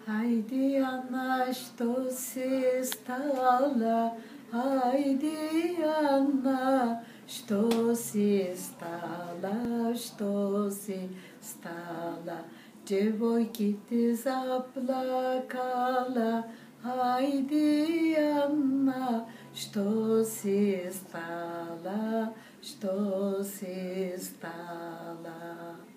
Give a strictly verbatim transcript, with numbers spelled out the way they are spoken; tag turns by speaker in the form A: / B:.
A: Haydi Anna, что си стала, haydi Anna, что си стала, что си стала. Девойки ты заплакала, haydi Anna, что си стала, что си стала.